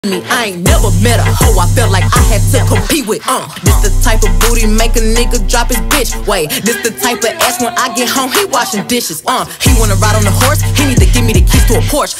I ain't never met a hoe I felt like I had to compete with. This the type of booty make a nigga drop his bitch. Wait, this the type of ass when I get home he washing dishes. He wanna ride on the horse, he need to give me the keys to a Porsche.